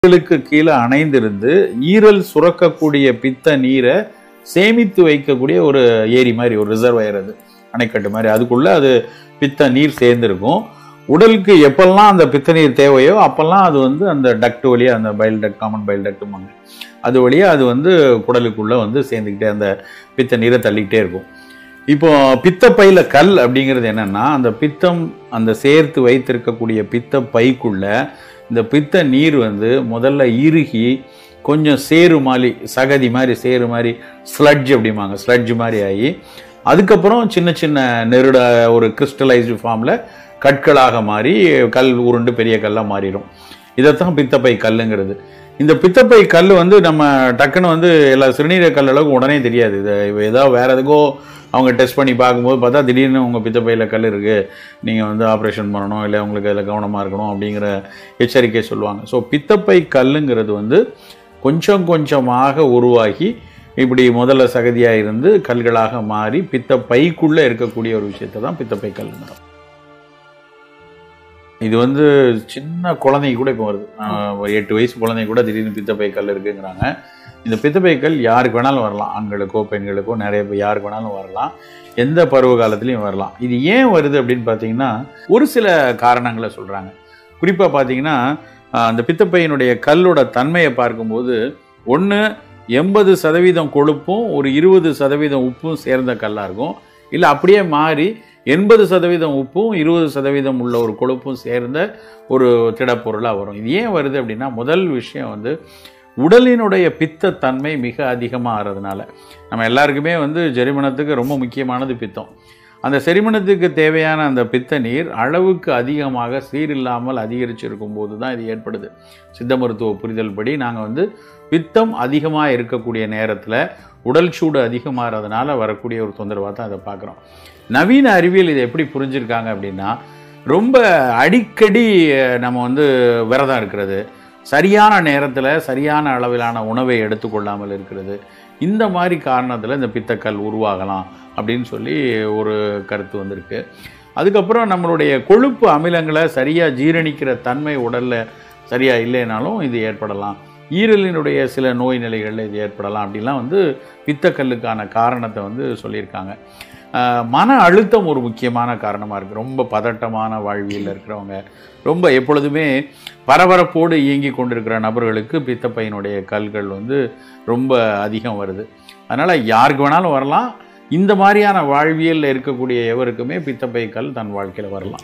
ஈரலுக்கு கீழே அணைந்திருந்து ஈரல் சுரக்கக்கூடிய பித்த நீரை சேமித்து வைக்கக்கூடிய ஒரு ஏரி மாதிரி, ஒரு ரிசர்வாயர், அது அணைக்கட்டு மாதிரி. அதுக்குள்ள அது பித்த நீர் சேர்ந்திருக்கும். உடலுக்கு எப்பெல்லாம் அந்த பித்த நீர் தேவையோ அப்பெல்லாம் அது வந்து அந்த டக்ட் வழியா, அந்த பைல் டக்ட், காமன் பைல் டக்ட்டுமாங்க, அது வழியா அது வந்து குடலுக்குள்ள வந்து சேர்ந்துக்கிட்டே அந்த பித்த நீரை தள்ளிக்கிட்டே இருக்கும். இப்போ பித்தப்பையில கல் அப்படிங்கிறது என்னன்னா, அந்த பித்தம் அந்த சேர்த்து வைத்திருக்கக்கூடிய பித்த பைக்குள்ள இந்த பித்த நீர் வந்து முதல்ல இறுகி கொஞ்சம் சேரு மாதிரி, சகதி மாதிரி, சேரு மாதிரி, ஸ்லட்ஜ் அப்படிம்பாங்க, ஸ்லட்ஜ் மாதிரி ஆகி அதுக்கப்புறம் சின்ன சின்ன நெருட ஒரு கிறிஸ்டலைஸ்டு ஃபார்மில் கற்களாக மாறி கல் உருண்டு பெரிய கல்லாக மாறிடும். இதைத்தான் பித்தப்பை கல்லுங்கிறது. இந்த பித்தப்பை கல் வந்து நம்ம டக்குன்னு வந்து எல்லா சிறுநீரக கல் அளவுக்கு உடனே தெரியாது. இதை ஏதாவது வேறு எதுக்கோ அவங்க டெஸ்ட் பண்ணி பார்க்கும்போது பார்த்தா திடீர்னு உங்கள் பித்தப்பையில் கல் இருக்குது, நீங்கள் வந்து ஆப்ரேஷன் பண்ணணும், இல்லை உங்களுக்கு அதில் கவனமாக இருக்கணும் அப்படிங்கிற எச்சரிக்கை சொல்லுவாங்க. ஸோ பித்தப்பை கல்லுங்கிறது வந்து கொஞ்சம் கொஞ்சமாக உருவாகி இப்படி முதல்ல சகதியாக இருந்து கல்களாக மாறி பித்தப்பைக்குள்ளே இருக்கக்கூடிய ஒரு விஷயத்தை தான் பித்தப்பை கல்லுங்கிறோம். இது வந்து சின்ன குழந்தைங்க கூட இப்போ வருது, 8 வயசு குழந்தைங்க கூட திடீர்னு பித்தப்பை கல் இருக்குங்கிறாங்க. இந்த பித்தப்பை கல் யாருக்கு வேணாலும் வரலாம், ஆண்களுக்கோ பெண்களுக்கோ நிறைய பேர் யாருக்கு வேணாலும் வரலாம், எந்த பருவ காலத்துலையும் வரலாம். இது ஏன் வருது அப்படின்னு பார்த்தீங்கன்னா ஒரு சில காரணங்களை சொல்கிறாங்க. குறிப்பாக பார்த்தீங்கன்னா அந்த பித்தப்பையினுடைய கல்லோட தன்மையை பார்க்கும்போது, ஒன்று 80% கொழுப்பும் ஒரு 20% உப்பும் சேர்ந்த கல்லாக இருக்கும், இல்லை அப்படியே மாறி 80% உப்பும் 20% உள்ள ஒரு கொழுப்பும் சேர்ந்த ஒரு திடப்பொருளாக வரும். இது ஏன் வருது அப்படின்னா, முதல் விஷயம் வந்து உடலினுடைய பித்தத்தன்மை மிக அதிகமாக ஆகிறதுனால. நம்ம எல்லாருக்குமே வந்து செரிமனத்துக்கு ரொம்ப முக்கியமானது பித்தம். அந்த செரிமனத்துக்கு தேவையான அந்த பித்த நீர் அளவுக்கு அதிகமாக சீரில்லாமல் அதிகரிச்சிருக்கும் போது தான் இது ஏற்படுது. சித்த மருத்துவ புரிதல் படி நாங்கள் வந்து பித்தம் அதிகமாக இருக்கக்கூடிய நேரத்தில் உடல் சூடு அதிகமாகிறதுனால வரக்கூடிய ஒரு தொந்தரவாக தான் அதை பார்க்குறோம். நவீன அறிவியல் இதை எப்படி புரிஞ்சிருக்காங்க அப்படின்னா, ரொம்ப அடிக்கடி நம்ம வந்து விரதம் இருக்கிறது, சரியான நேரத்தில் சரியான அளவிலான உணவை எடுத்துக்கொள்ளாமல் இருக்கிறது, இந்த மாதிரி காரணத்தில் இந்த பித்தக்கல் உருவாகலாம் அப்படின்னு சொல்லி ஒரு கருத்து வந்திருக்கு. அதுக்கப்புறம் நம்மளுடைய கொழுப்பு அமிலங்களை சரியாக ஜீரணிக்கிற தன்மை உடலில் சரியாக இல்லைனாலும் இது ஏற்படலாம். ஈரலினுடைய சில நோய் நிலைகளில் இது ஏற்படலாம் அப்படிலாம் வந்து பித்தக்கல்லுக்கான காரணத்தை வந்து சொல்லியிருக்காங்க. மன அழுத்தம் ஒரு முக்கியமான காரணமாக இருக்குது. ரொம்ப பதட்டமான வாழ்வியலில் இருக்கிறவங்க, ரொம்ப எப்பொழுதுமே பரபரப்போடு இயங்கி கொண்டிருக்கிற நபர்களுக்கு பித்தப்பையினுடைய கல்கள் வந்து ரொம்ப அதிகம் வருது. அதனால் யாருக்கு வேணாலும் வரலாம். இந்த மாதிரியான வாழ்வியலில் இருக்கக்கூடிய எவருக்குமே பித்தப்பை கல் தன் வாழ்க்கையில் வரலாம்.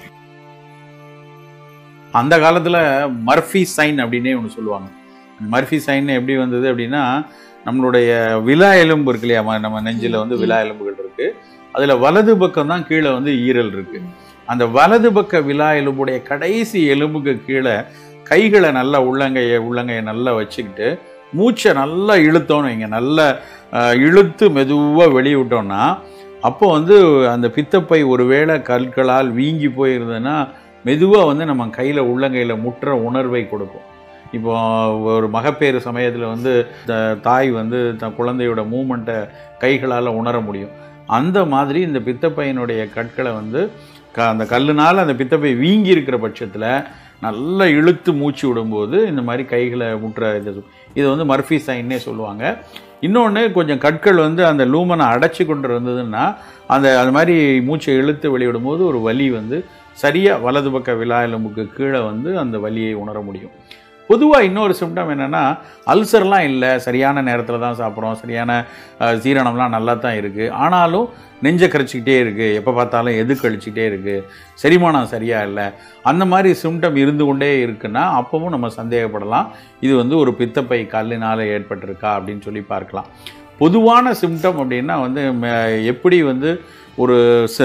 அந்த காலத்தில் மர்ஃபி சைன் அப்படின்னே ஒன்று சொல்லுவாங்க. மர்ஃபி சைன் எப்படி வந்தது அப்படின்னா, நம்மளுடைய விலா எலும்பு இருக்கு இல்லையா, நம்ம நெஞ்சில் வந்து விலா எலும்புகள் இருக்குது, அதில் வலது பக்கம் தான் கீழே வந்து ஈரல் இருக்குது. அந்த வலது பக்க விலா எலும்புடைய கடைசி எலும்புக்கு கீழே கைகளை நல்லா உள்ளங்கையை நல்லா வச்சுக்கிட்டு மூச்சை நல்லா இழுத்தோன்னு வைங்க, நல்லா இழுத்து மெதுவாக வெளியே விட்டோம்னா, அப்போ வந்து அந்த பித்தப்பை ஒருவேளை கற்களால் வீங்கி போயிருந்ததுன்னா மெதுவாக வந்து நம்ம கையில் உள்ளங்கையில் முட்டுற உணர்வை கொடுக்கும். இப்போ ஒரு மகப்பேறு சமயத்தில் வந்து தாய் வந்து தன் குழந்தையோட மூமெண்ட்டை கைகளால் உணர முடியும். அந்த மாதிரி இந்த பித்தப்பையினுடைய கற்களை வந்து அந்த கல்லுனால் அந்த பித்தப்பை வீங்கி இருக்கிற பட்சத்தில் நல்லா இழுத்து மூச்சு விடும்போது இந்த மாதிரி கைகளை முட்டுற இது வந்து மர்ஃபி சைன்னே சொல்லுவாங்க. இன்னொன்று, கொஞ்சம் கற்கள் வந்து அந்த லூமனை அடைச்சி கொண்டு இருந்ததுன்னா அது மாதிரி மூச்சை இழுத்து வெளியிடும்போது ஒரு வலி வந்து சரியாக வலது பக்க விலா எலும்புக்கு கீழே வந்து அந்த வலியை உணர முடியும். பொதுவாக இன்னொரு சிம்டம் என்னென்னா, அல்சர்லாம் இல்லை, சரியான நேரத்தில் தான் சாப்பிட்றோம், சரியான சீரணம்லாம் நல்லா தான் இருக்குது, ஆனாலும் நெஞ்சை கரைச்சிக்கிட்டே இருக்குது, எப்போ பார்த்தாலும் எது கழிச்சிக்கிட்டே இருக்குது, செரிமானம் சரியாக இல்லை, அந்த மாதிரி சிம்டம் இருந்து கொண்டே இருக்குன்னா அப்பவும் நம்ம சந்தேகப்படலாம், இது வந்து ஒரு பித்தப்பை கல்லினால் ஏற்பட்டிருக்கா அப்படின்னு சொல்லி பார்க்கலாம். பொதுவான சிம்டம் அப்படின்னா வந்து எப்படி வந்து ஒரு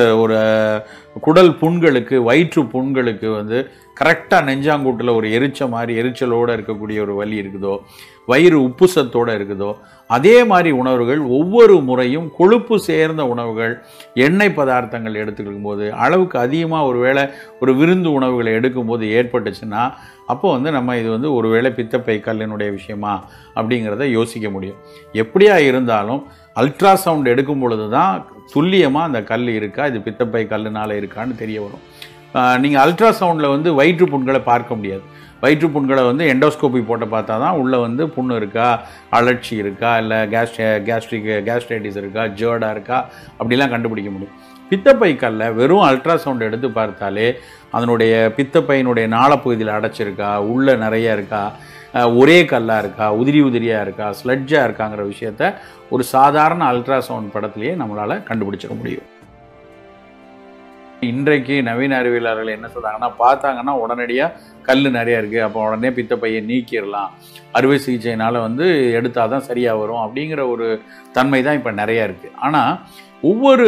குடல் புண்களுக்கு, வயிற்று புண்களுக்கு வந்து கரெக்டாக நெஞ்சாங்கூட்டில் ஒரு எரிச்சலோடு இருக்கக்கூடிய ஒரு வலி இருக்குதோ, வயிறு உப்புசத்தோடு இருக்குதோ, அதே மாதிரி உணவுகள் ஒவ்வொரு முறையும் கொழுப்பு சேர்ந்த உணவுகள், எண்ணெய் பதார்த்தங்கள் எடுத்துக்கும் போது, அளவுக்கு அதிகமாக ஒரு விருந்து உணவுகளை எடுக்கும்போது ஏற்பட்டுச்சுன்னா அப்போ வந்து நம்ம இது வந்து ஒருவேளை பித்தப்பை கல்லினுடைய விஷயமா அப்படிங்கிறத யோசிக்க முடியும். எப்படியா இருந்தாலும் அல்ட்ராசவுண்ட் எடுக்கும் பொழுது தான் துல்லியமாக அந்த கல் இருக்கா, இது பித்தப்பை கல்லுனால் இருக்கான்னு தெரிய வரும். நீங்கள் அல்ட்ராசவுண்டில் வந்து வயிற்று புண்களை பார்க்க முடியாது. வயிற்றுப்புண்களை வந்து எண்டோஸ்கோபி போட்டு பார்த்தா தான் உள்ளே வந்து புண்ணு இருக்கா, அழற்சி இருக்கா, இல்லை கேஸ்ட்ரைட்டிஸ் இருக்கா, ஜேர்டாக இருக்கா, அப்படிலாம் கண்டுபிடிக்க முடியும். பித்தப்பை கல்லை வெறும் அல்ட்ராசவுண்ட் எடுத்து பார்த்தாலே அதனுடைய பித்தப்பையினுடைய நாளப்பகுதியில் அடைச்சிருக்கா, உள்ளே நிறைய இருக்கா, ஒரே கல்லாக இருக்கா, உதிரியாக இருக்கா, ஸ்லட்ஜாக இருக்காங்கிற விஷயத்த ஒரு சாதாரண அல்ட்ராசவுண்ட் படத்துலேயே நம்மளால் கண்டுபிடிச்சிட முடியும். இன்றைக்கு நவீன அறிவியலாளர்கள் என்ன சொல்கிறாங்கன்னா, பார்த்தாங்கன்னா உடனடியாக கல் நிறையா இருக்குது, அப்போ உடனே பித்தப்பையை நீக்கிடலாம், அறுவை சிகிச்சையினால் வந்து எடுத்தால் தான் சரியாக வரும் அப்படிங்கிற ஒரு தன்மை தான் இப்போ நிறையா இருக்குது. ஆனால் ஒவ்வொரு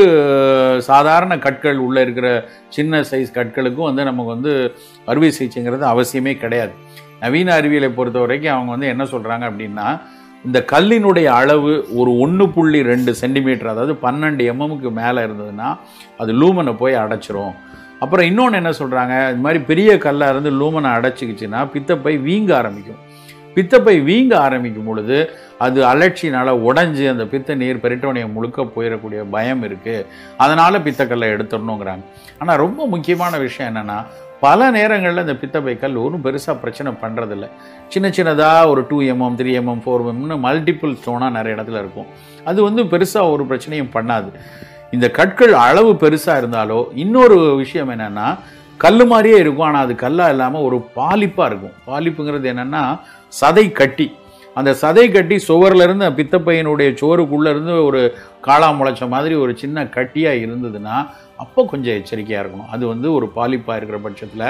சாதாரண கற்கள் உள்ளே இருக்கிற சின்ன சைஸ் கற்களுக்கும் வந்து நமக்கு வந்து அறுவை சிகிச்சைங்கிறது அவசியமே கிடையாது. நவீன அறிவியலை பொறுத்த வரைக்கும் அவங்க வந்து என்ன சொல்கிறாங்க அப்படின்னா, இந்த கல்லினுடைய அளவு ஒரு 1.2 சென்டிமீட்டர், அதாவது 12 mmக்கு மேலே இருந்ததுன்னா அது லூமனை போய் அடைச்சிரும். அப்புறம் இன்னொன்று என்ன சொல்கிறாங்க, இது மாதிரி பெரிய கல்லாக இருந்து லூமனை அடைச்சிக்கிச்சுன்னா பித்தப்பை வீங்க ஆரம்பிக்கும். பித்தப்பை வீங்க ஆரம்பிக்கும் பொழுது அது அலட்சியினால் உடஞ்சி அந்த பித்த நீர் பெரிட்டோனியம் முழுக்க போயிடக்கூடிய பயம் இருக்குது. அதனால் பித்தக்கல்லை எடுத்துடணுங்கிறாங்க. ஆனால் ரொம்ப முக்கியமான விஷயம் என்னென்னா, பல நேரங்களில் இந்த பித்தப்பை கல் ஒன்றும் பெருசாக பிரச்சனை பண்ணுறதில்ல. சின்னதாக ஒரு 2 mm 3 mm 4 mm மல்டிபிள் ஸ்டோனாக நிறைய இடத்துல இருக்கும். அது வந்து பெருசாக ஒரு பிரச்சனையும் பண்ணாது. இந்த கற்கள் அளவு பெருசாக இருந்தாலோ இன்னொரு விஷயம் என்னென்னா, கல் மாதிரியே இருக்கும், ஆனால் அது கல்லாக இல்லாமல் ஒரு பாலிப்பாக இருக்கும். பாலிப்புங்கிறது என்னென்னா சதை கட்டி. அந்த சதை கட்டி சுவர்லேருந்து பித்தப்பையனுடைய சோறுக்குள்ளேருந்து ஒரு காளா முளைச்ச மாதிரி ஒரு சின்ன கட்டியாக இருந்ததுன்னா அப்போ கொஞ்சம் எச்சரிக்கையாக இருக்கணும். அது வந்து ஒரு பாலிப்பாக இருக்கிற பட்சத்தில்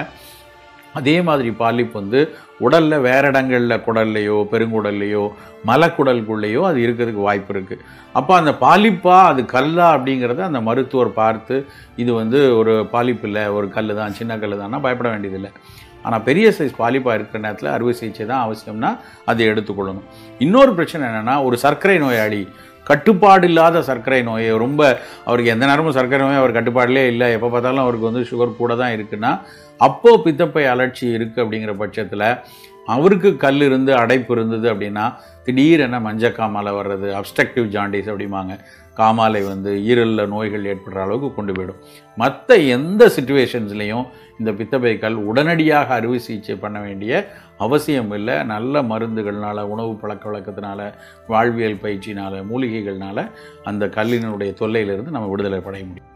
அதே மாதிரி பாலிப் வந்து உடலில் வேறு இடங்களில் குடல்லையோ பெருங்குடல்லையோ மலக்குடலுக்குள்ளேயோ அது இருக்கிறதுக்கு வாய்ப்பு இருக்குது. அப்போ அந்த பாலிப்பா அது கல்லா அப்படிங்கிறத அந்த மருத்துவர் பார்த்து இது வந்து ஒரு பாலிப் இல்லை, ஒரு கல் தான், சின்ன கல் தான்னா பயப்பட வேண்டியதில்லை. ஆனால் பெரிய சைஸ் பாலிப்பாக இருக்கிற நேரத்தில் அறுவை சிகிச்சை தான் அவசியம்னா அதை எடுத்துக்கொள்ளணும். இன்னொரு பிரச்சனை என்னென்னா, ஒரு சர்க்கரை நோயாளி, கட்டுப்பாடு இல்லாத சர்க்கரை நோயை, ரொம்ப அவருக்கு எந்த நேரமும் சர்க்கரை நோய் அவர் கட்டுப்பாடுலே இல்லை, எப்போ பார்த்தாலும் அவருக்கு வந்து சுகர் கூட தான் இருக்குன்னா, அப்போது பித்தப்பை அழற்சி இருக்குது அப்படிங்கிற பட்சத்தில் அவருக்கு கல் இருந்து அடைப்பு இருந்தது அப்படின்னா திடீரென மஞ்சக்காமாலை வர்றது, அப்ஸ்ட்ரக்டிவ் ஜாண்டிஸ் அப்படிம்பாங்க, காமாலை வந்து ஈரலில் நோய்கள் ஏற்படுற அளவுக்கு கொண்டு போயிடும். மற்ற எந்த சிச்சுவேஷன்ஸ்லேயும் இந்த பித்தப்பை கல் உடனடியாக அறுவை சிகிச்சை பண்ண வேண்டிய அவசியம் இல்லை. நல்ல மருந்துகள்னால, உணவு பழக்க வழக்கத்தினால, வாழ்வியல் பயிற்சினால், மூலிகைகள்னால அந்த கல்லினுடைய தொல்லையிலிருந்து நம்ம விடுதலை படைய முடியும்.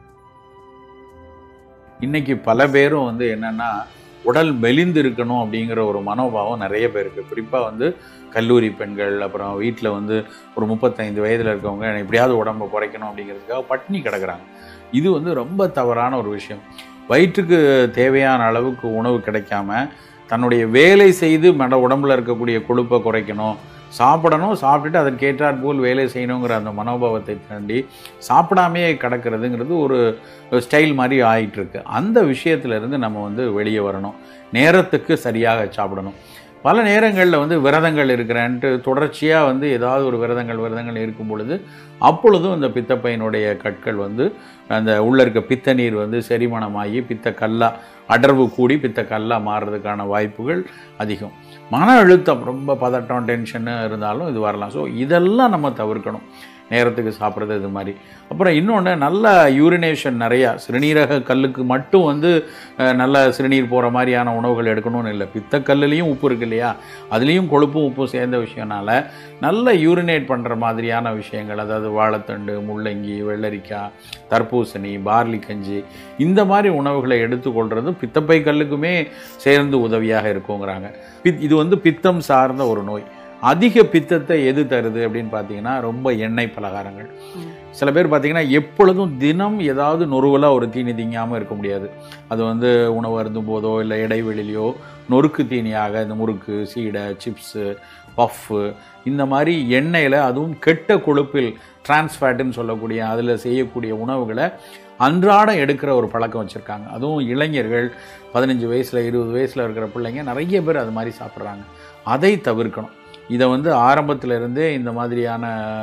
இன்றைக்கி பல பேரும் வந்து என்னென்னா, உடல் மெலிந்து இருக்கணும் அப்படிங்கிற ஒரு மனோபாவம் நிறைய பேருக்கு, குறிப்பாக வந்து கல்லூரி பெண்கள், அப்புறம் வீட்டில் வந்து ஒரு 35 வயதில் இருக்கவங்க எப்படியாவது உடம்பை குறைக்கணும் அப்படிங்கிறதுக்காக பட்டினி கிடக்கிறாங்க. இது வந்து ரொம்ப தவறான ஒரு விஷயம். வயிற்றுக்கு தேவையான அளவுக்கு உணவு கிடைக்காம தன்னுடைய வேலை செய்து உடம்புல இருக்கக்கூடிய கொழுப்பை குறைக்கணும், சாப்பிடணும், சாப்பிட்டுட்டு அதற்கேற்றாற் போல் வேலை செய்யணுங்கிற அந்த மனோபாவத்தை தாண்டி சாப்பிடாமையே கிடக்கிறதுங்கிறது ஒரு ஸ்டைல் மாதிரி ஆகிட்டுருக்கு. அந்த விஷயத்துலேருந்து நம்ம வந்து வெளியே வரணும். நேரத்துக்கு சரியாக சாப்பிடணும். பல நேரங்களில் வந்து விரதங்கள் இருக்கிறேன்ட்டு தொடர்ச்சியாக வந்து ஏதாவது ஒரு விரதங்கள் இருக்கும் பொழுது அப்பொழுதும் இந்த பித்தப்பையினுடைய கற்கள் வந்து அந்த உள்ளே இருக்க பித்த நீர் வந்து செரிமானமாகி பித்த கல்லா அடர்வு கூடி பித்த கல்லா மாறுறதுக்கான வாய்ப்புகள் அதிகம். மன அழுத்தம், ரொம்ப பதட்டம், டென்ஷனு இருந்தாலும் இது வரலாம். ஸோ இதெல்லாம் நம்ம தவிர்க்கணும், நேரத்துக்கு சாப்பிட்றது இது மாதிரி. அப்புறம் இன்னொன்று, நல்ல யூரினேஷன், நிறையா சிறுநீரக கல்லுக்கு மட்டும் வந்து நல்ல சிறுநீர் போகிற மாதிரியான உணவுகள் எடுக்கணும்னு இல்லை. பித்தக்கல்லுலேயும் உப்பு இருக்குது இல்லையா, அதுலேயும் கொழுப்பும் உப்பும் சேர்ந்த விஷயம்னால நல்ல யூரினேட் பண்ணுற மாதிரியான விஷயங்கள், அதாவது வாழைத்தண்டு, முள்ளங்கி, வெள்ளரிக்காய், தர்பூசணி, பார்லி கஞ்சி, இந்த மாதிரி உணவுகளை எடுத்துக்கொள்வது பித்தப்பை கல்லுக்குமே சேர்ந்து உதவியாக இருக்குங்கிறாங்க. இது வந்து பித்தம் சார்ந்த ஒரு நோய். அதிக பித்தத்தை எது தருது அப்படின்னு பார்த்தீங்கன்னா, ரொம்ப எண்ணெய் பலகாரங்கள். சில பேர் பார்த்தீங்கன்னா எப்பொழுதும் தினம் ஏதாவது நொறுவலாக ஒரு தீனி திங்காமல் இருக்க முடியாது. அது வந்து உணவு அருந்தும் போதோ இல்லை இடைவெளியிலையோ நொறுக்கு தீனியாக இந்த முறுக்கு, சீடை, சிப்ஸு, பஃப்பு, இந்த மாதிரி எண்ணெயில், அதுவும் கெட்ட கொழுப்பில் டிரான்ஸ்ஃபேட்டுன்னு சொல்லக்கூடிய அதில் செய்யக்கூடிய உணவுகளை அன்றாடம் எடுக்கிற ஒரு பழக்கம் வச்சுருக்காங்க. அதுவும் இளைஞர்கள் 15 வயசில் 20 வயசில் இருக்கிற பிள்ளைங்க நிறைய பேர் அது மாதிரி சாப்பிட்றாங்க. அதை தவிர்க்கணும். இதை வந்து ஆரம்பத்திலிருந்தே இந்த மாதிரியான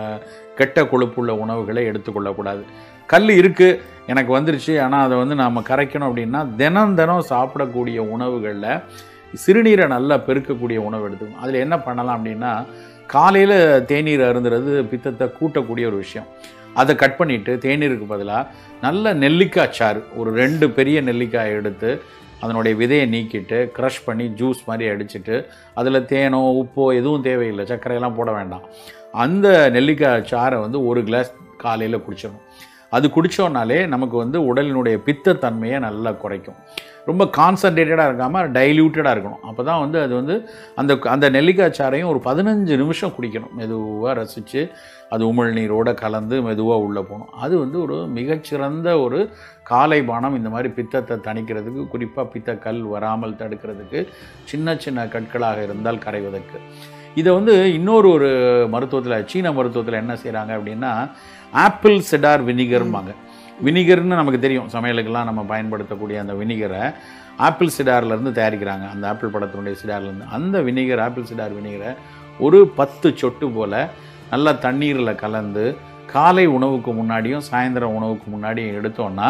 கெட்ட கொழுப்புள்ள உணவுகளை எடுத்துக்கொள்ளக்கூடாது. கல் இருக்குது, எனக்கு வந்துருச்சு, ஆனால் அதை வந்து நாம் கரைக்கணும் அப்படின்னா தினம் சாப்பிடக்கூடிய உணவுகளில் சிறுநீரை நல்லா பெருக்கக்கூடிய உணவு எடுத்துக்கணும். அதில் என்ன பண்ணலாம் அப்படின்னா, காலையில் தேநீர் அருந்துறது பித்தத்தை கூட்டக்கூடிய ஒரு விஷயம். அதை கட் பண்ணிவிட்டு தேநீருக்கு பதிலாக நல்ல நெல்லிக்காய் சாறு, ஒரு 2 பெரிய நெல்லிக்காயை எடுத்து அதனுடைய விதையை நீக்கிட்டு க்ரஷ் பண்ணி ஜூஸ் மாதிரி அடிச்சுட்டு அதில் தேனோ உப்போ எதுவும் தேவையில்லை, சர்க்கரையெல்லாம் போட வேண்டாம். அந்த நெல்லிக்காய் சாறை வந்து 1 கிளாஸ் காலையில் குடிச்சிடணும். அது குடித்தோன்னாலே நமக்கு வந்து உடலினுடைய பித்தத்தன்மையை நல்லா குறைக்கும். ரொம்ப கான்சன்ட்ரேட்டடாக இருக்காமல் டைல்யூட்டடாக இருக்கணும். அப்போ தான் வந்து அது வந்து அந்த நெல்லிக்காய் சாறையும் ஒரு 15 நிமிஷம் குடிக்கணும். மெதுவாக ரசித்து அது உமிழ்நீரோடு கலந்து மெதுவாக உள்ளே போகணும். அது வந்து ஒரு மிகச்சிறந்த ஒரு காலை பானம். இந்த மாதிரி பித்தத்தை தணிக்கிறதுக்கு, குறிப்பாக பித்தக்கல் வராமல் தடுக்கிறதுக்கு, சின்ன சின்ன கற்களாக இருந்தால் கரைவதற்கு. இதை வந்து இன்னொரு மருத்துவத்தில், சீன மருத்துவத்தில் என்ன செய்கிறாங்க அப்படின்னா, ஆப்பிள் சிடார் வினிகர்ம்பாங்க. வினிகர்னு நமக்கு தெரியும், சமையலுக்கெல்லாம் நம்ம பயன்படுத்தக்கூடிய அந்த வினிகரை ஆப்பிள் சிடார்லேருந்து தயாரிக்கிறாங்க. அந்த ஆப்பிள் பழத்தினுடைய சிடார்லேருந்து அந்த வினிகர், ஆப்பிள் சிடார் வினிகரை ஒரு 10 சொட்டு போல் நல்லா தண்ணீரில் கலந்து காலை உணவுக்கு முன்னாடியும் சாயந்தரம் உணவுக்கு முன்னாடியும் எடுத்தோன்னா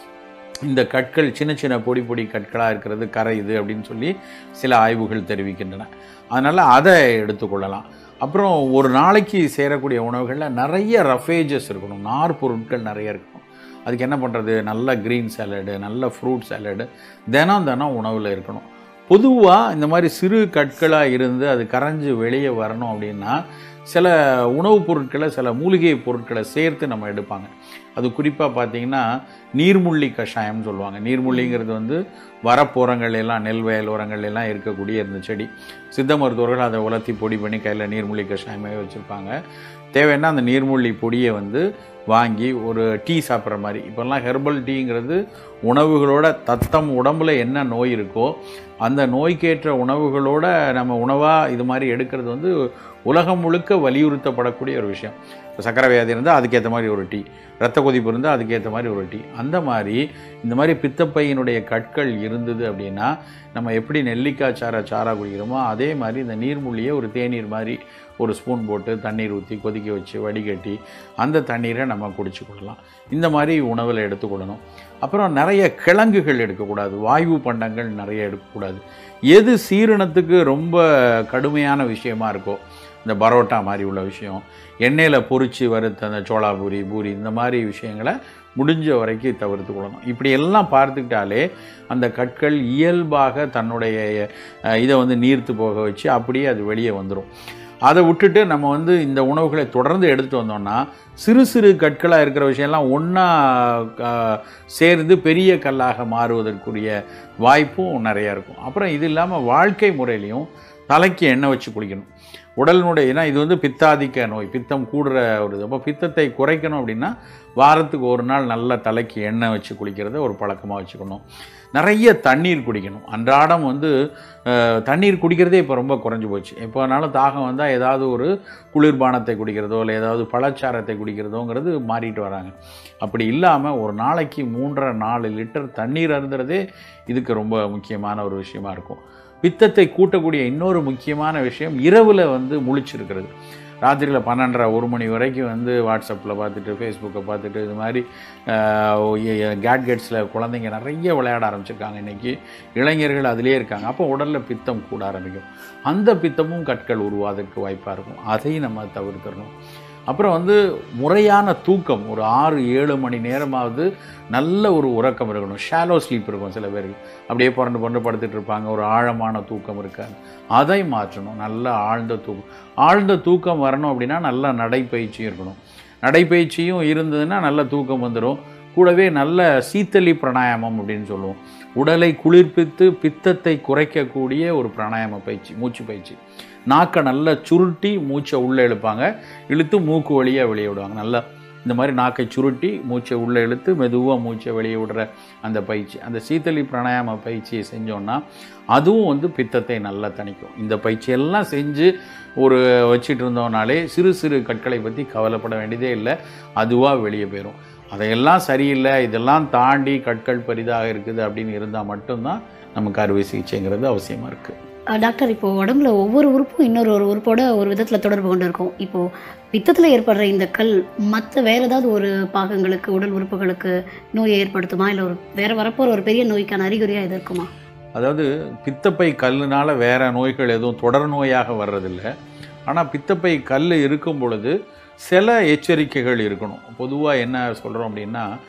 இந்த கற்கள் சின்ன சின்ன பொடி பொடி கற்களாக இருக்கிறது கரையுது அப்படின்னு சொல்லி சில ஆய்வுகள் தெரிவிக்கின்றன. அதனால் அதை எடுத்துக்கொள்ளலாம். அப்புறம் ஒரு நாளைக்கு சேரக்கூடிய உணவுகளில் நிறைய ரஃபேஜஸ் இருக்கணும், நார் பொருட்கள் நிறைய இருக்கணும். அதுக்கு என்ன பண்ணுறது, நல்ல க்ரீன் சாலடு, நல்ல ஃப்ரூட் சாலடு தினம் உணவில் இருக்கணும். பொதுவாக இந்த மாதிரி சிறு கற்களாக இருந்து அது கரைஞ்சி வெளியே வரணும் அப்படின்னா சில உணவுப் பொருட்களை, சில மூலிகை பொருட்களை சேர்த்து நம்ம எடுப்பாங்க. அது குறிப்பாக பார்த்திங்கன்னா நீர்முள்ளி கஷாயம்னு சொல்லுவாங்க. நீர்முள்ளிங்கிறது வந்து வரப்போரங்கள் எல்லாம், நெல் வயல் ஓரங்கள் எல்லாம் இருக்கக்கூடிய இந்த செடி. சித்த மருத்துவர்கள் அதை உலர்த்தி பொடி பண்ணி கையில் நீர்முள்ளி கஷாயமாகவே வச்சுருப்பாங்க. தேவைன்னா அந்த நீர்முள்ளி பொடியை வந்து வாங்கி ஒரு டீ சாப்பிட்ற மாதிரி. இப்போல்லாம் ஹெர்பல் டீங்கிறது உணவுகளோட தத்தம் உடம்புல என்ன நோய் இருக்கோ அந்த நோய்க்கேற்ற உணவுகளோட நம்ம உணவாக இது மாதிரி எடுக்கிறது வந்து உலகம் முழுக்க வலியுறுத்தப்படக்கூடிய ஒரு விஷயம். இப்போ சக்கரை வியாதி இருந்தால் அதுக்கேற்ற மாதிரி ஒரு டீ, ரத்த கொதிப்பு இருந்தால் அதுக்கேற்ற மாதிரி ஒரு டீ. அந்த மாதிரி இந்த மாதிரி பித்தப்பையினுடைய கற்கள் இருந்தது அப்படின்னா நம்ம எப்படி நெல்லிக்காய் சாராக குடிக்கிறோமோ அதே மாதிரி இந்த நீர்முள்ளியை ஒரு தேநீர் மாதிரி ஒரு ஸ்பூன் போட்டு தண்ணீர் ஊற்றி கொதிக்க வச்சு வடிகட்டி அந்த தண்ணீரை நம்ம குடிச்சு கொள்ளலாம். இந்த மாதிரி உணவில் எடுத்துக்கொள்ளணும். அப்புறம் நிறைய கிழங்குகள் எடுக்கக்கூடாது, வாயு பண்டங்கள் நிறைய எடுக்கக்கூடாது. எது சீரணத்துக்கு ரொம்ப கடுமையான விஷயமா இருக்கோ, இந்த பரோட்டா மாதிரி உள்ள விஷயம், எண்ணெயில் பொரித்து வறுத்த அந்த சோளாபூரி, பூரி, இந்த மாதிரி விஷயங்களை முடிஞ்ச வரைக்கும் தவிர்த்து கொள்ளணும். இப்படி எல்லாம் பார்த்துக்கிட்டாலே அந்த கற்கள் இயல்பாக தன்னுடைய இதை வந்து நீர்த்து போக வச்சு அப்படியே அது வெளியே வந்துடும். அதை விட்டுட்டு நம்ம வந்து இந்த உணவுகளை தொடர்ந்து எடுத்துகிட்டு வந்தோம்னா சிறு சிறு கற்களாக இருக்கிற விஷயம்லாம் ஒன்றா சேர்ந்து பெரிய கல்லாக மாறுவதற்குரிய வாய்ப்பும் நிறையா இருக்கும். அப்புறம் இது இல்லாமல் வாழ்க்கை முறையிலையும் தலைக்கு எண்ணெய் வச்சு குளிக்கணும். உடலினுடைய, ஏன்னா இது வந்து பித்தாதிக்க நோய், பித்தம் கூடுற ஒரு இது. அப்போ பித்தத்தை குறைக்கணும் அப்படின்னா வாரத்துக்கு ஒரு நாள் நல்ல தலைக்கு எண்ணெய் வச்சு குளிக்கிறத ஒரு பழக்கமாக வச்சுக்கணும். நிறைய தண்ணீர் குடிக்கணும். அன்றாடம் வந்து தண்ணீர் குடிக்கிறதே இப்போ ரொம்ப குறைஞ்சி போச்சு. எப்போனாலும் தாகம் வந்தால் ஏதாவது ஒரு குளிர்பானத்தை குடிக்கிறதோ இல்லை ஏதாவது பழச்சாரத்தை குடிக்கிறதோங்கிறது மாறிட்டு வராங்க. அப்படி இல்லாமல் ஒரு நாளைக்கு 3.5-4 லிட்டர் தண்ணீர் அருந்துறதே இதுக்கு ரொம்ப முக்கியமான ஒரு விஷயமா இருக்கும். பித்தத்தை கூட்டக்கூடிய இன்னொரு முக்கியமான விஷயம் இரவில் வந்து முழிச்சிருக்கிறது. ராத்திரியில் 12:30-1 மணி வரைக்கும் வந்து வாட்ஸ்அப்பில் பார்த்துட்டு, ஃபேஸ்புக்கை பார்த்துட்டு, இது மாதிரி கேட்கெட்ஸில் குழந்தைங்க நிறைய விளையாட ஆரம்பிச்சிருக்காங்க. இன்றைக்கி இளைஞர்கள் அதிலே இருக்காங்க. அப்போ உடலில் பித்தம் கூட ஆரம்பிக்கும். அந்த பித்தமும் கற்கள் உருவாதற்கு வாய்ப்பாக இருக்கும். அதையும் நம்ம தவிர்த்துடணும். அப்புறம் வந்து முறையான தூக்கம், ஒரு 6-7 மணி நேரமாவது நல்ல ஒரு உறக்கம் இருக்கணும். ஷாலோ ஸ்லீப் இருக்கும் சில பேருக்கு, அப்படியே புரண்டு படுத்துட்டு இருப்பாங்க, ஒரு ஆழமான தூக்கம் இருக்காது. அதை மாற்றணும். நல்ல ஆழ்ந்த தூக்கம் வரணும் அப்படின்னா நல்ல நடைப்பயிற்சியும் இருக்கணும். நடைப்பயிற்சியும் இருந்ததுன்னா நல்ல தூக்கம் வந்துடும். கூடவே நல்ல சீத்தளி பிராணாயாமம் அப்படின்னு சொல்லுவோம். உடலை குளிர்ப்பித்து பித்தத்தை குறைக்கக்கூடிய ஒரு பிராணாயாம பயிற்சி, மூச்சு பயிற்சி. நாக்கை நல்லா சுருட்டி மூச்சை உள்ளே இழுப்பாங்க, இழுத்து மூக்கு வழியாக வெளியே விடுவாங்க. நல்லா இந்த மாதிரி நாக்கை சுருட்டி மூச்சை உள்ளே இழுத்து மெதுவாக மூச்சை வெளியே விடுற அந்த பயிற்சி, அந்த சீத்தளி பிராணாயாம பயிற்சியை செஞ்சோன்னா அதுவும் வந்து பித்தத்தை நல்லா தணிக்கும். இந்த பயிற்சியெல்லாம் செஞ்சு ஒரு வச்சுட்டு இருந்தோம்னாலே சிறு சிறு கற்களை பற்றி கவலைப்பட வேண்டியதே இல்லை, அதுவாக வெளியே போயிடும். அதையெல்லாம் சரியில்லை, இதெல்லாம் தாண்டி கற்கள் பெரிதாக இருக்குது அப்படின்னு இருந்தால் மட்டும்தான் நமக்கு அறுவை சிகிச்சைங்கிறது அவசியமாக இருக்குது. டாக்டர், இப்போது உடம்புல ஒவ்வொரு உறுப்பும் இன்னொரு உறுப்போட ஒரு விதத்தில் தொடர்பு கொண்டு இருக்கும். இப்போது பித்தத்தில் ஏற்படுற இந்த கல் மற்ற வேறு ஏதாவது ஒரு பாகங்களுக்கு, உடல் உறுப்புகளுக்கு நோயை ஏற்படுத்துமா, இல்லை வேறு வரப்போகிற ஒரு பெரிய நோய்க்கான அறிகுறியாக இது இருக்குமா? அதாவது பித்தப்பை கல்லுனால் வேறு நோய்கள் எதுவும் தொடர் நோயாக வர்றதில்லை. ஆனால் பித்தப்பை கல் இருக்கும் பொழுது சில எச்சரிக்கைகள் இருக்கணும். பொதுவாக என்ன சொல்கிறோம் அப்படின்னா,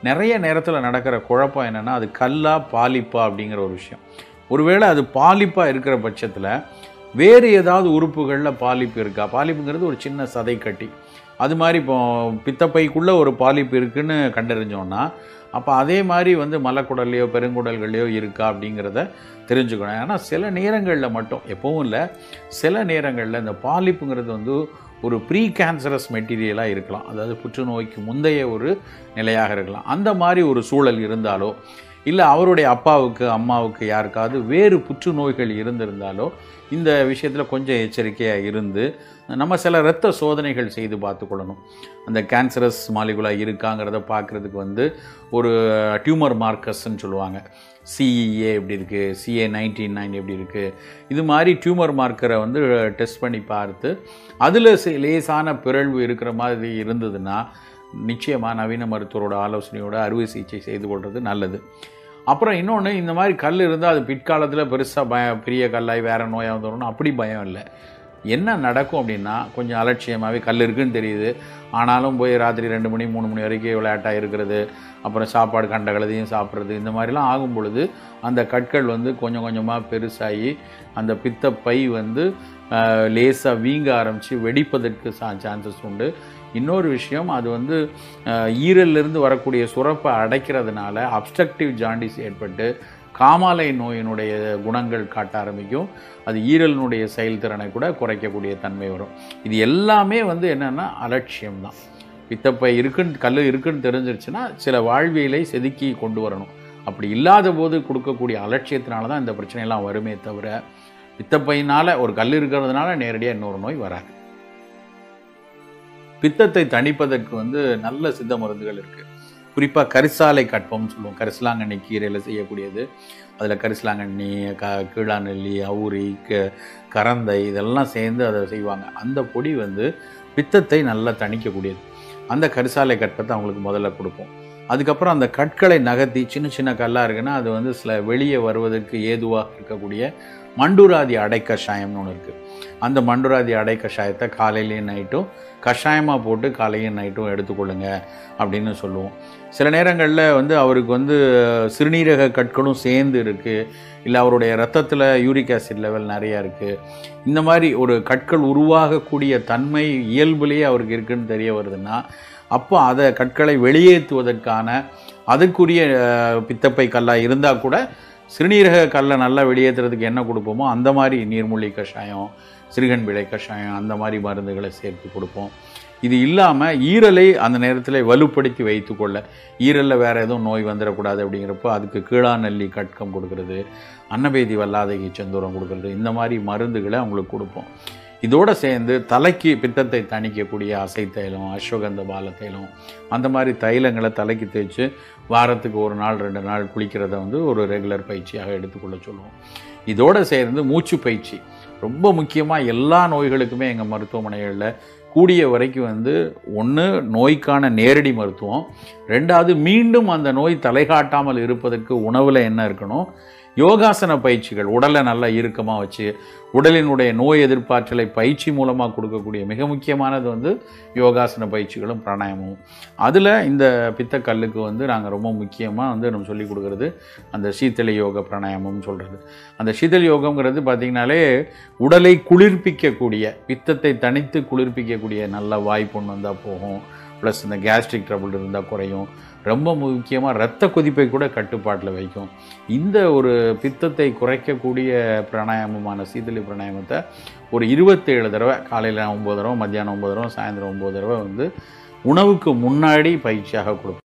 நிறைய நேரத்தில் நடக்கிற குழப்பம் என்னென்னா அது கல்லா பாலிப்பா அப்படிங்கிற ஒரு விஷயம். ஒருவேளை அது பாலிப்பாக இருக்கிற பட்சத்தில் வேறு ஏதாவது உறுப்புகளில் பாலிப்பு இருக்கா? பாலிப்புங்கிறது ஒரு சின்ன சதை கட்டி. அது மாதிரி இப்போ பித்தப்பைக்குள்ளே ஒரு பாலிப்பு இருக்குதுன்னு கண்டறிஞ்சோன்னா அப்போ அதே மாதிரி வந்து மலக்குடல்லையோ பெருங்குடல்கள்லையோ இருக்கா அப்படிங்கிறத தெரிஞ்சுக்கணும். ஏன்னா சில நேரங்களில் மட்டும், எப்பவும் இல்லை, சில நேரங்களில் இந்த பாலிப்புங்கிறது வந்து ஒரு ப்ரீ கேன்சரஸ் மெட்டீரியலாக இருக்கலாம். அதாவது புற்றுநோய்க்கு முந்தைய ஒரு நிலையாக இருக்கலாம். அந்த மாதிரி ஒரு சூழல் இருந்தாலோ இல்லை அவருடைய அப்பாவுக்கு அம்மாவுக்கு யாருக்காவது வேறு புற்றுநோய்கள் இருந்திருந்தாலோ இந்த விஷயத்தில் கொஞ்சம் எச்சரிக்கையாக இருந்து நம்ம சில இரத்த சோதனைகள் செய்து பார்த்துக்கொள்ளணும். அந்த கேன்சரஸ் மாலிகுலாக இருக்காங்கிறத பார்க்குறதுக்கு வந்து ஒரு டியூமர் மார்க்கர்ஸ்ன்னு சொல்லுவாங்க. CEA எப்படி இருக்குது, CA19-9 எப்படி இருக்குது, இது மாதிரி டியூமர் மார்க்கரை வந்து டெஸ்ட் பண்ணி பார்த்து அதில் லேசான பிறழ்வு இருக்கிற மாதிரி இருந்ததுன்னா நிச்சயமாக நவீன மருத்துவரோட ஆலோசனையோட அறுவை சிகிச்சை செய்து கொள்வது நல்லது. அப்புறம் இன்னொன்று, இந்த மாதிரி கல் இருந்தால் அது பிற்காலத்தில் பெருசாக பெரிய கல்லாய் வேறு நோயாக வந்துடணும் அப்படி பயம் இல்லை. என்ன நடக்கும் அப்படின்னா, கொஞ்சம் அலட்சியமாகவே கல் இருக்குதுன்னு தெரியுது, ஆனாலும் போய் ராத்திரி 2 மணி 3 மணி வரைக்கும் விளையாட்டாக இருக்கிறது, அப்புறம் சாப்பாடு கண்ட கழுதையும் சாப்பிட்றது, இந்த மாதிரிலாம் ஆகும் பொழுது அந்த கற்கள் வந்து கொஞ்சம் கொஞ்சமாக பெருசாகி அந்த பித்தப்பை வந்து லேசாக வீங்க ஆரம்பித்து வெடிப்பதற்கு சான்சஸ் உண்டு. இன்னொரு விஷயம், அது வந்து ஈரலிருந்து வரக்கூடிய சுரப்பை அடைக்கிறதுனால அப்ஸ்ட்ரக்டிவ் ஜாண்டிஸ் ஏற்பட்டு காமாலை நோயினுடைய குணங்கள் காட்ட ஆரம்பிக்கும். அது ஈரலினுடைய செயல்திறனை கூட குறைக்கக்கூடிய தன்மை வரும். இது எல்லாமே வந்து என்னென்னா அலட்சியம்தான். பித்தப்பை இருக்குன்னு, கல் இருக்குன்னு தெரிஞ்சிருச்சுன்னா சில வாழ்வியலை செதுக்கி கொண்டு வரணும். அப்படி இல்லாத போது கொடுக்கக்கூடிய அலட்சியத்தினால தான் இந்த பிரச்சனையெல்லாம் வருமே தவிர பித்தப்பையினால், ஒரு கல் இருக்கிறதுனால நேரடியாக இன்னொரு நோய் வராது. பித்தத்தை தணிப்பதற்கு வந்து நல்ல சித்த மருந்துகள் இருக்குது. குறிப்பாக கரிசாலை கற்பம்னு சொல்லுவோம். கரிசலாங்கண்ணி கீரையில் செய்யக்கூடியது. அதில் கரிசலாங்கண்ணி, கீழாநெல்லி, அவுரி, கரந்தை இதெல்லாம் சேர்ந்து அதை செய்வாங்க. அந்த பொடி வந்து பித்தத்தை நல்லா தணிக்கக்கூடியது. அந்த கரிசாலை கற்பத்தை அவங்களுக்கு முதல்ல கொடுப்போம். அதுக்கப்புறம் அந்த கற்களை நகர்த்தி, சின்ன சின்ன கல்லாக இருக்குன்னா அது வந்து சில வெளியே வருவதற்கு ஏதுவாக இருக்கக்கூடிய மண்டுராதி அடை கஷாயம்னு ஒன்று இருக்குது. அந்த மண்டுராதி அடை கஷாயத்தை காலையிலையும் நைட்டும் கஷாயமாக போட்டு காலையும் நைட்டும் எடுத்துக்கொள்ளுங்க அப்படின்னு சொல்லுவோம். சில நேரங்களில் வந்து அவருக்கு வந்து சிறுநீரக கற்களும் சேர்ந்து இருக்குது, இல்லை அவருடைய ரத்தத்தில் யூரிக் ஆசிட் லெவல் நிறையா இருக்குது, இந்த மாதிரி ஒரு கற்கள் உருவாகக்கூடிய தன்மை இயல்புலேயே அவருக்கு இருக்குதுன்னு தெரிய வருதுன்னா அப்போ அதை கற்களை வெளியேற்றுவதற்கான அதுக்குரிய பித்தப்பை கல்லாக இருந்தால் கூட சிறுநீரக கல்லை நல்லா வெளியேற்றுறதுக்கு என்ன கொடுப்போமோ அந்த மாதிரி நீர்மூழ்கி கஷாயம், சிறுகன் விளை கஷாயம், அந்த மாதிரி மருந்துகளை சேர்த்து கொடுப்போம். இது இல்லாமல் ஈரலை அந்த நேரத்தில் வலுப்படுத்தி வைத்துக்கொள்ள, ஈரலில் வேறு எதுவும் நோய் வந்துடக்கூடாது அப்படிங்கிறப்போ அதுக்கு கீழாநெல்லி கட்கம் கொடுக்கறது, அன்னபேதி வல்லாதகி செந்தூரம் கொடுக்கறது, இந்த மாதிரி மருந்துகளை அவங்களுக்கு கொடுப்போம். இதோடு சேர்ந்து தலைக்கு பித்தத்தை தணிக்கக்கூடிய அசை தைலம், அஸ்வகந்த பால தைலம், அந்த மாதிரி தைலங்களை தலைக்கு தேய்ச்சி வாரத்துக்கு 1 நாள் 2 நாள் குளிக்கிறத வந்து ஒரு ரெகுலர் பயிற்சியாக எடுத்துக்கொள்ள சொல்லுவோம். இதோடு சேர்ந்து மூச்சு பயிற்சி ரொம்ப முக்கியமாக. எல்லா நோய்களுக்குமே எங்கள் மருத்துவமனைகளில் கூடிய வரைக்கும் வந்து ஒன்று நோய்க்கான நேரடி மருத்துவம், 2வது மீண்டும் அந்த நோய் தலைகாட்டாமல் இருப்பதற்கு உணவில் என்ன இருக்கணும், யோகாசன பயிற்சிகள், உடலை நல்லா இறுக்கமாக வச்சு உடலினுடைய நோய் எதிர்ப்பாற்றலை பயிற்சி மூலமாக கொடுக்கக்கூடிய மிக முக்கியமானது வந்து யோகாசன பயிற்சிகளும் பிராணாயாமமும். அதில் இந்த பித்தக்கல்லுக்கு வந்து நாங்கள் ரொம்ப முக்கியமாக வந்து நம்ம சொல்லிக் கொடுக்குறது அந்த சீத்தளி யோக பிராணாயாமம்னு சொல்கிறது. அந்த சீத்தளி யோகங்கிறது பார்த்திங்கனாலே உடலை குளிர்ப்பிக்கக்கூடிய, பித்தத்தை தணித்து குளிர்ப்பிக்கக்கூடிய நல்ல வாய்ப்புண் வந்தால் போகும். ப்ளஸ் இந்த கேஸ்ட்ரிக் ட்ரபிள் இருந்தால் குறையும். ரொம்ப முக்கியமாக இரத்த கொதிப்பை கூட கட்டுப்பாட்டில் வைக்கும். இந்த ஒரு பித்தத்தை குறைக்கக்கூடிய பிராணாயாமமான சீதளி பிராணாயாமத்தை ஒரு 27 தடவை, காலையில் 9 தடவை, மத்தியானம் 9 தடவை, சாயந்தரம் 9 தடவை வந்து உணவுக்கு முன்னாடி பயிற்சியாக கொடுப்போம்.